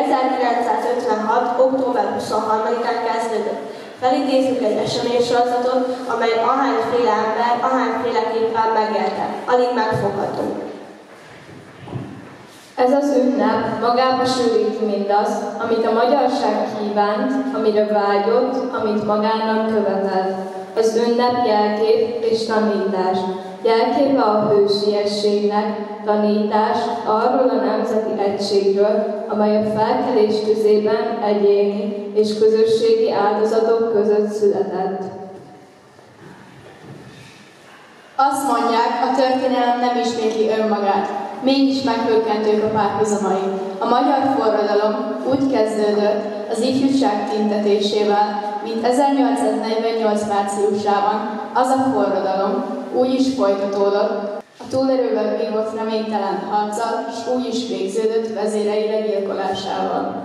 1956. október 23-án kezdődött. Felidézünk egy eseménysorozatot, amely ahányféle ember, ahányféleképpen megélte. Alig megfogható. Ez az ünnep magába sűríti mindazt, amit a magyarság kívánt, amire vágyott, amit magának követelt. Az ünnep jelkép és tanítás. Jelképe a hősiességnek, tanítás arról a nemzeti egységről, amely a felkelés tüzében egyéni és közösségi áldozatok között született. Azt mondják, a történelem nem ismétli önmagát, mégis meghökkentők a párhuzamai. A magyar forradalom úgy kezdődött az ifjúság tüntetésével, mint 1848. márciusában. Az a forradalom úgy is folytatódott, a túlerővel vívott reménytelen harccal, és úgy is végződött vezérei legyilkolásával.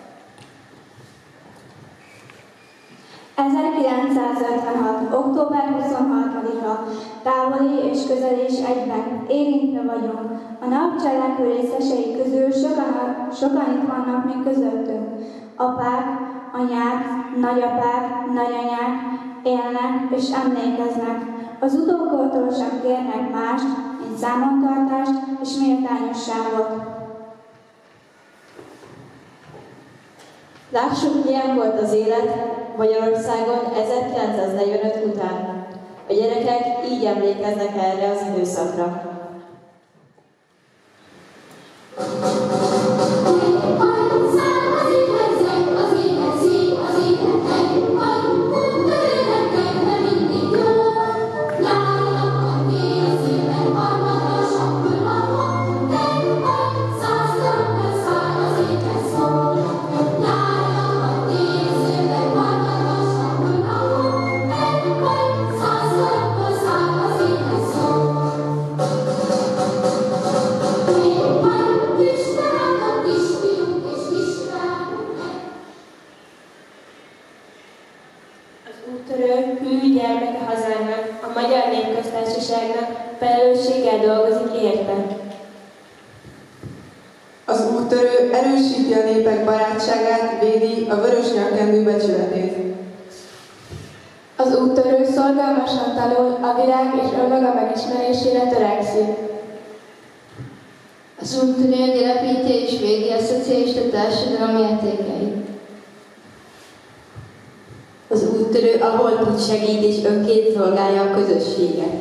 1956. október 23-a távoli és közeli is egyben érintve vagyunk. A nap cselekvő részesei közül sokan itt vannak még közöttünk. Apák, anyák, nagyapák, nagyanyák élnek és emlékeznek. Az utókortól sem kérnek mást, mint számontartást és méltányosságot. Lássuk, milyen volt az élet Magyarországon 1945 után. A gyerekek így emlékeznek erre az időszakra. Felelősséggel dolgozik érte. Az úttörő erősíti a népek barátságát, védi a vörös nyakkendő becsületét. Az úttörő szorgalmasan tanul, a világ és önmaga megismerésére törekszik. Az úttörő gyarapítja és védi a szocialista társadalom értékeit. Az úttörő a holtunk segít és önként szolgálja a közösséget.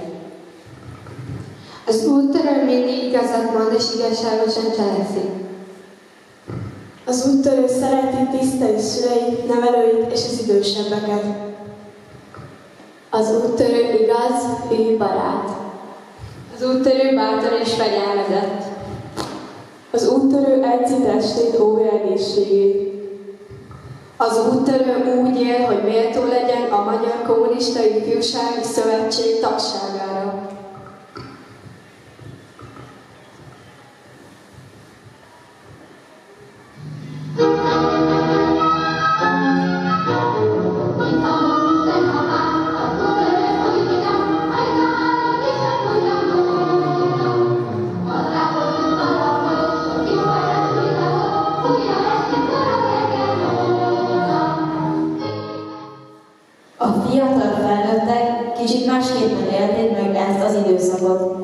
Az úttörő mindig igazat mond és igazságosan cselekszik. Az úttörő szereti, tiszteli szüleit, nevelőit és az idősebbeket. Az úttörő igaz, hű barát. Az úttörő bátor és fegyelmezett. Az úttörő edzi testét, óvja egészségét. Az úttörő úgy él, hogy méltó legyen a Magyar Kommunista Ifjúsági Szövetség tagságára. A fiatal felnőttek kicsit másképpen élték meg ezt az időszakot.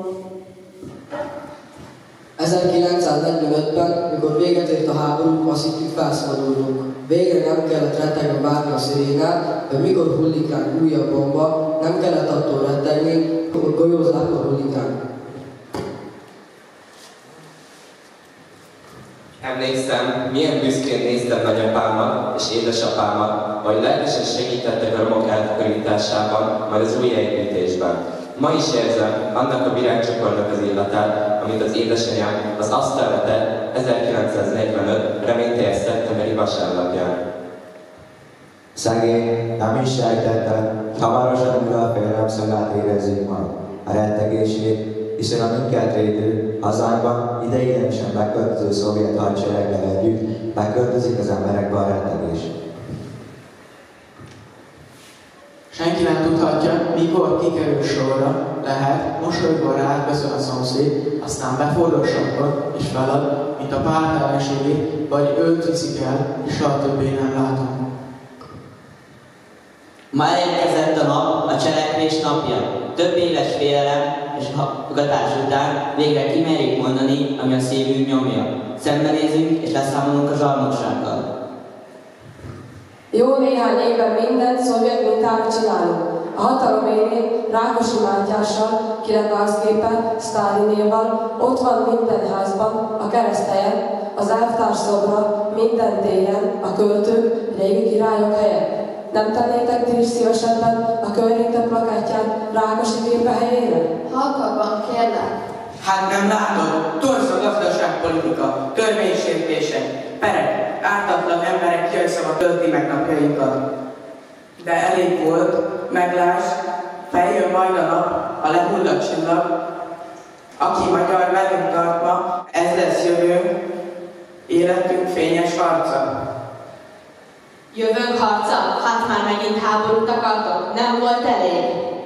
1945-ben, mikor véget ért a háború, azt hittük felszabadulunk. Végre nem kellett rettegni várni a szirénát, hogy mikor hullik ránk újabb bomba, nem kellett attól rettegni, hogy golyózákkal hullik ránk. Emlékszem, milyen büszkén néztem nagyapámat és édesapámat, hogy lelkesen segítettek a romok eltakarításában, majd az új építésben. Ma is érzem annak a virágcsokornak az illatát, amit az édesanyám az asztalra tett 1945 reményteljes szeptemberi vasárnapján. Szegény nem is sejtette, hamarosan újra a félelem szagát érezzük majd. A rettegését, hiszen a minket védő hazánkban ideiglenesen beköltöző szovjet hadsereggel együtt beköltözik az emberekbe a rettegés. Senki nem tudhatja, mikor kikerül sorra, lehet, mosolygva ráköszön a szomszéd, aztán befordul sarkon és felad, mint a pártelenségét, vagy őt viszik el, és soha többé nem látom. Ma elérkezett a nap, a cselekvés napja. Több éves félelem és hallgatás után végre kimerjük mondani, ami a szívünk nyomja. Szembenézünk és leszámolunk a zsarnoksággal. Jó néhány évben mindent szovjet mintára csinálunk. A hatalom élén Rákosi Mátyással, királyház-képpel, Sztálinéval, ott van minden házban, a kereszthelyen, az elvtárszobra, minden téren, a költők, régi királyok helyett. Nem tennétek ti is szívesebben a környékte plakátján Rákosi képe helyére? Halkabban, kérlek. Hát nem látod, torz a gazdaságpolitika, törvénysértések, perek, ártatlan emberek jajszava tölti meg napjainkat. De elég volt, meglásd, feljön majd a nap, a lehullat csillag, aki magyar velünk tart ma, ez lesz jövőnk, életünk fényes harca. Jövőnk harca? Hát már megint háborút akartok? Nem volt elég?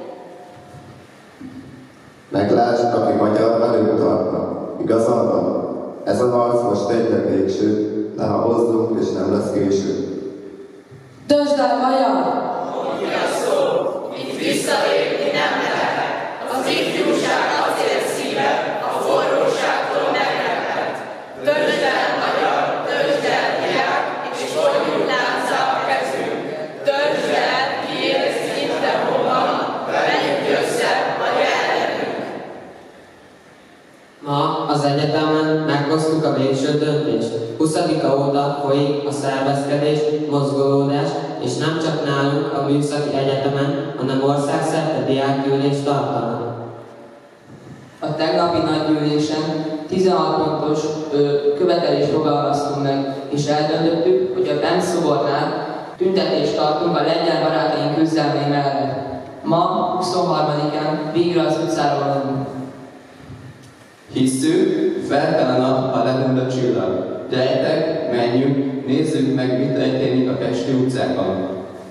Meglásd, aki magyar velünk tartna. Igazad van? Ez a harc most egyre végső, ne habozzunk és nem lesz késő. Döntsd el, magyar! Mondja szó, itt visszalépni nem lehet. Az ifjúság acél szíve, a forróságtól megremed. Döntsd el, magyar, döntsd el, diák, és forjunk láncra a kezünk. Döntsd el, ki érsz itt te hova, velünk össze, vagy ellenünk. Ma az egyetemen meghoztuk a végső döntést. 20-a óta folyik a szervezkedés, mozgolódás, és nem csak nálunk a Műszaki Egyetemen, hanem országszerte diákgyűlést tartanak. A tegnapi nagygyűlésen 16 pontos követelést fogalmaztunk meg, és eldöntöttük, hogy a BEM szobornál tüntetést tartunk a lengyel barátaink küzdelmei mellett. Ma, 23-án végre az utcára vonulunk. Hisszük, felkel a nap, a lehull a csillag. Gyertek, menjünk, nézzük meg, mi történik a pesti utcákon.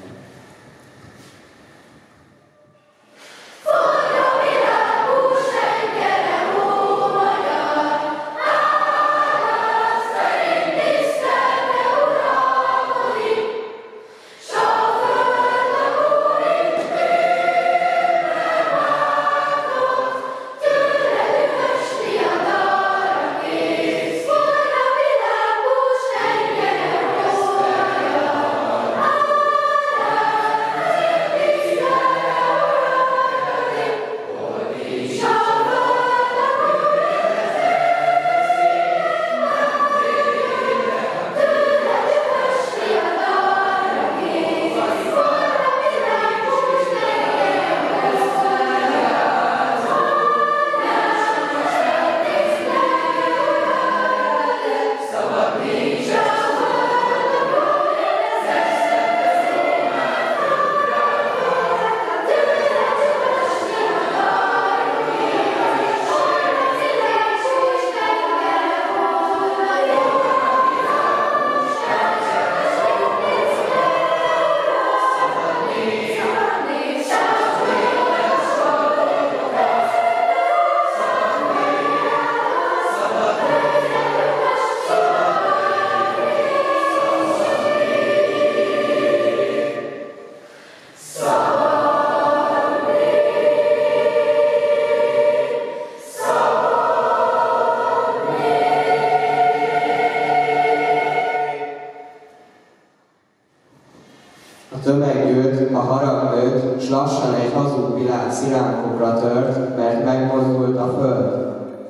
Tömeg gyűlt, a harag nőtt, s lassan egy hazug világ szilánkokra tört, mert megmozdult a föld.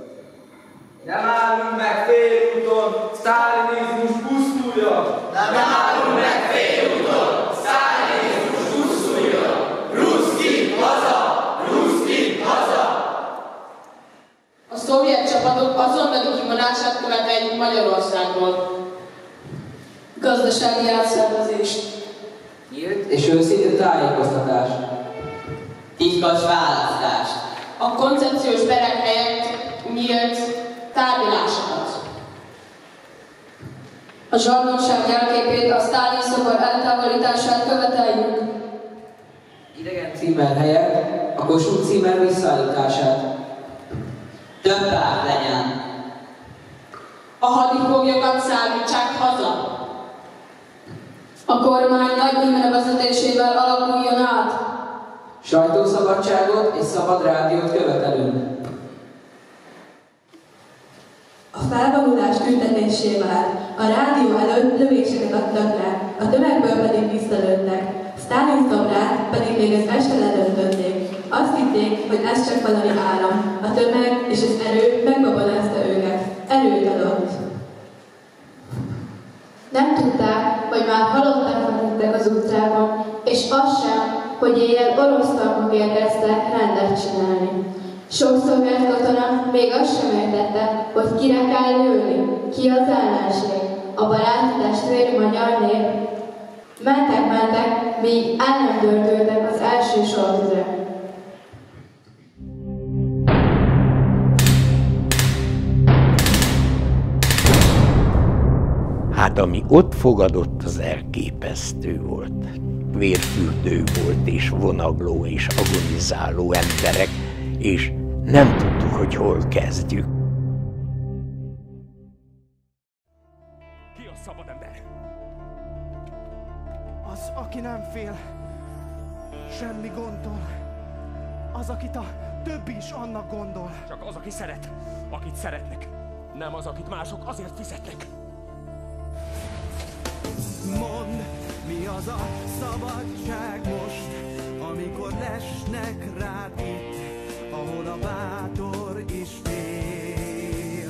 Nem állunk meg félúton, sztálinizmus pusztuljon! Nem állunk meg félúton, sztálinizmus pusztuljon! Ruszki, haza! Ruszki, haza! A szovjet csapatok azonnali kivonását követeljük Magyarországról. Gazdasági átszervezést. Nyílt és őszinte tájékoztatás. Titkos választást. A koncepciós perek helyett nyílt tárgyalásokat. A zsarnokság jelképét, a Sztálin szobor eltávolítását követeljük. Idegen címer helyett a a Kossuth címer visszaállítását. Több párt legyen. A hadifoglyokat szállítsák haza. A kormány Nagy Imre vezetésével alakuljon át. Sajtószabadságot és szabad rádiót követelünk. A felvonulás tüntetésével a rádió előtt lövéseket adtak le, a tömegből pedig visszalőttek. Sztálin szobrát pedig még az este ledöntötték. Azt hitték, hogy ez csak valami állam. A tömeg és az erő megbabonázta őket. Erőt adott. Nem tudták, hogy már halottak mentek az utcában, és az sem, hogy éjjel orosz tankok érkeztek rendet csinálni. Sok szovjet katona még azt sem értette, hogy kire kell lőni, ki az ellenség, a baráti testvéri magyar nép. Mentek, míg el nem dördültek az első sortüzek. Hát ami ott fogadott, az elképesztő volt. Vérfürdő volt, és vonagló, és agonizáló emberek, és nem tudtuk, hogy hol kezdjük. Ki a szabad ember? Az, aki nem fél semmi gondol. Az, akit a többi is annak gondol. Csak az, aki szeret, akit szeretnek. Nem az, akit mások azért fizetnek. Mondd, mi az a szabadság most, amikor lesnek rád itt, ahol a bátor is fél.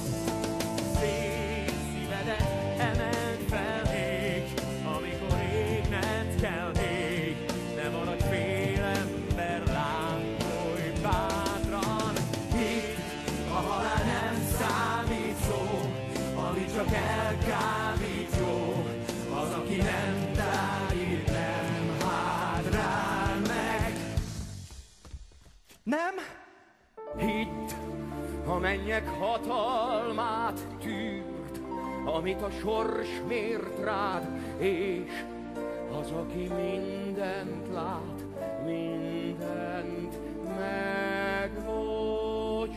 Szép szívedet emeld fel még, amikor égned kell még. Ne maradj fél ember, láncolj bátran. Itt a halál nem számít szó, ami csak elkábít jó. Az, aki nem tárít, nem hátrál meg. Nem? Hidd, a mennyek hatalmát tűrd, amit a sors mért rád, és az, aki mindent lát, mindent megbocsát.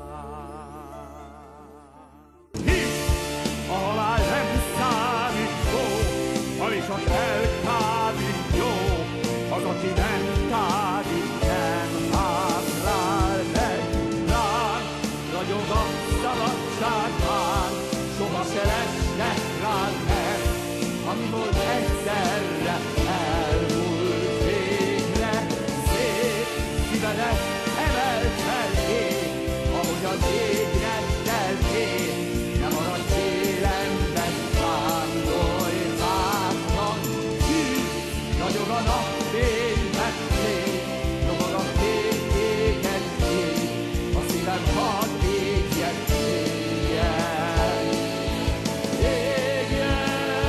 Hidd, a halál nem számít szó, ami csak elkábít jó, az, aki nem tárít, nem hátrál meg. Rád ragyog a szabadság már, soha se lesnek rád meg, ami volt egyszerre elmúlt végre. Szép szívedet emeld fel ég, ahogy az égre telték, ne maradj félemben, vándorj bátran. Tűz, ragyog a napfény meglégy, nyomog a fékéken ég, a szívem hadd égjen, égjen, égjen.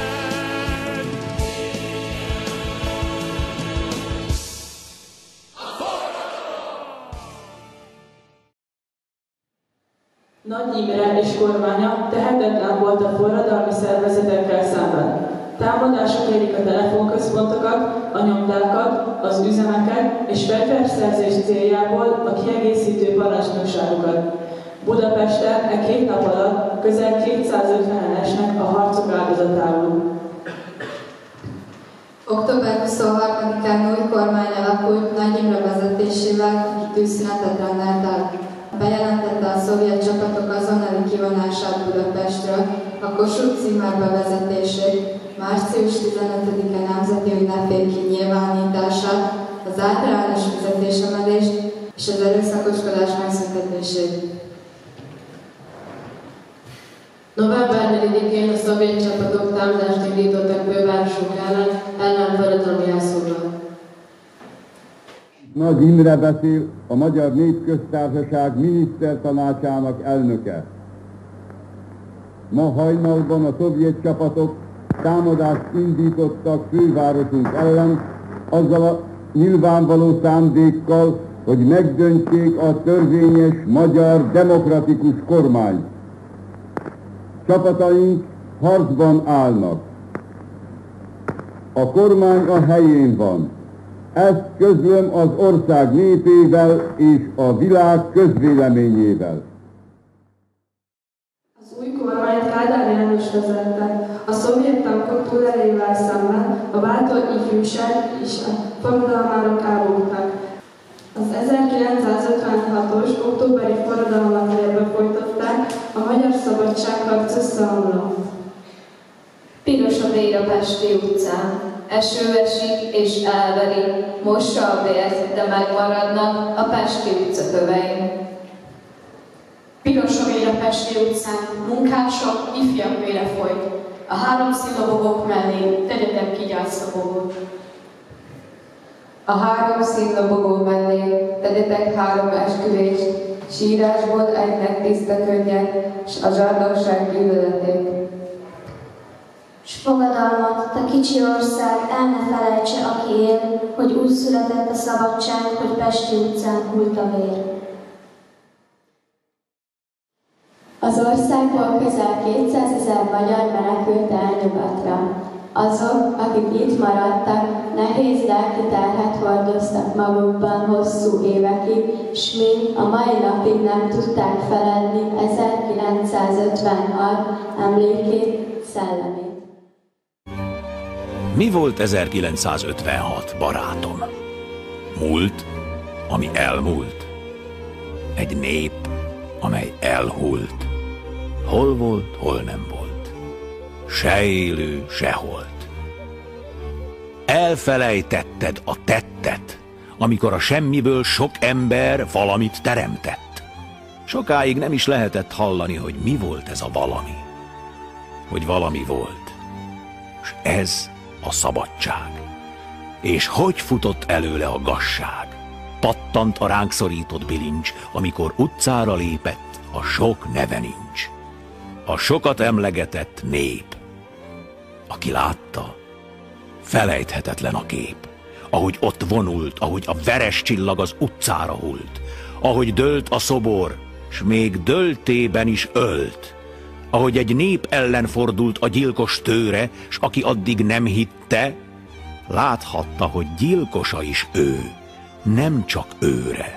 Nagy Imre és kormánya tehetetlen volt a forradalmi szervezetekkel szemben. Támadások érik a telefonközpontokat, a nyomdákat, az üzemeket és fegyverszerzés céljából a kiegészítő parancsnokságokat. Budapesten e 2 nap alatt közel 250-en esnek a harcok áldozatául. Október 23-án új kormány alakult Nagy Imre vezetésével, aki tűzszünetet rendelt el. Bejelentette a szovjet csapatok azonnali kivonását Budapestről, a Kossuth címer bevezetését, március 15-e nemzeti ünnepé kinyilvánítását, az általános fizetésemelést és az erőszakoskodás megszüntetését. November 4-én a szovjet csapatok támadást indítottak fővárosok ellen forradalmi jelszóval. Nagy Imre beszél, a Magyar Népköztársaság minisztertanácsának elnöke. Ma hajnalban a szovjet csapatok támadást indítottak fővárosunk ellen, azzal a nyilvánvaló szándékkal, hogy megdöntsék a törvényes magyar demokratikus kormányt. Csapataink harcban állnak. A kormány a helyén van. Ezt közlöm az ország népével és a világ közvéleményével. Az új kormányt Kádár János vezette. A szovjet tankok túlerejével szemben a bátor ifjúság és a forradalmárok ábogtak. Az 1956-os októberi forradalmat vérbe folytották, a magyar szabadságharc összeomlott. Piros a vér a Pesti utcán, eső esik és elveri, mossa a vért, de megmaradnak a Pesti utca kövein. Piros a vér a Pesti utcán, munkások, ifjak vére folyt. A három szillabogok mellé tegyetek ki gyászlabogót. A három színlobogó mellé tegyetek három esküvést, sírásból egynek tiszta könnyek, s a zsarnokság gyűlöletét. S fogadalmat, te kicsi ország, el ne felejtse, aki él, hogy úgy született a szabadság, hogy Pesti utcán hult a vér. Az országból közel 200 000 magyar menekült el nyugatra. Azok, akik itt maradtak, nehéz lelki terhet hordoztak magukban hosszú évekig, s mind a mai napig nem tudták feledni 1956 emlékét, szellemét. Mi volt 1956, barátom? Múlt, ami elmúlt. Egy nép, amely elhult. Hol volt, hol nem volt. Se élő, se holt. Elfelejtetted a tettet, amikor a semmiből sok ember valamit teremtett. Sokáig nem is lehetett hallani, hogy mi volt ez a valami. Hogy valami volt. És ez a szabadság. És hogy futott előle a gazság? Pattant a ránk szorított bilincs, amikor utcára lépett, a sok neve nincs. A sokat emlegetett nép. Aki látta, felejthetetlen a kép. Ahogy ott vonult, ahogy a veres csillag az utcára hult. Ahogy dőlt a szobor, s még döltében is ölt. Ahogy egy nép ellen fordult a gyilkos tőre, s aki addig nem hitte, láthatta, hogy gyilkosa is ő, nem csak őre.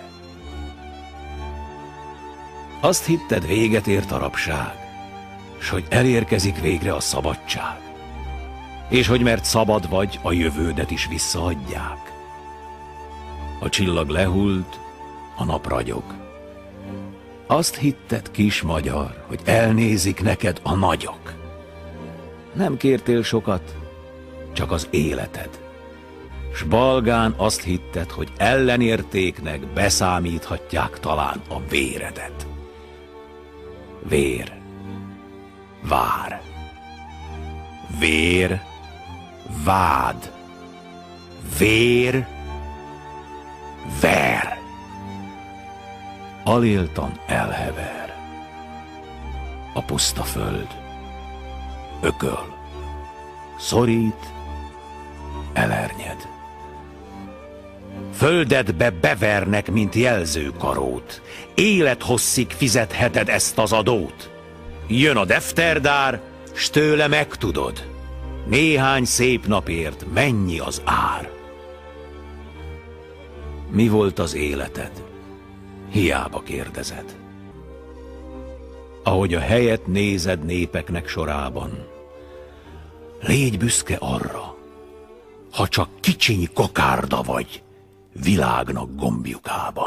Azt hitted, véget ért a rabság, s hogy elérkezik végre a szabadság, és hogy mert szabad vagy, a jövődet is visszaadják. A csillag lehult, a nap ragyog. Azt hitted, kis magyar, hogy elnézik neked a nagyok. Nem kértél sokat, csak az életed. S balgán azt hitted, hogy ellenértéknek beszámíthatják talán a véredet. Vér, vár. Vér, vád. Vér, ver. Aléltan elhever. A puszta föld ököl, szorít, elernyed. Földedbe bevernek, mint jelzőkarót. Élethosszig fizetheted ezt az adót. Jön a defterdár, s tőle megtudod, néhány szép napért mennyi az ár. Mi volt az életed? Hiába kérdezed. Ahogy a helyet nézed népeknek sorában, légy büszke arra, ha csak kicsiny kokárda vagy világnak gombjukában.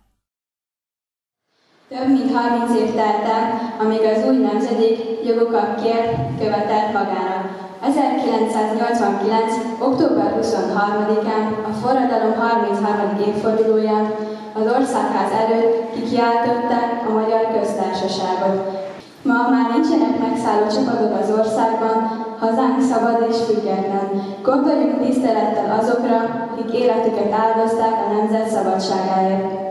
Több mint 30 év telt el, amíg az új nemzedék jogokat kért, követelt magának. 1989. október 23-án, a forradalom 33. évfordulóján az Országház előtt kikiáltották a Magyar Köztársaságot. Ma már nincsenek megszálló csapatok az országban, hazánk szabad és független. Gondoljunk tisztelettel azokra, akik életüket áldozták a nemzet szabadságáért.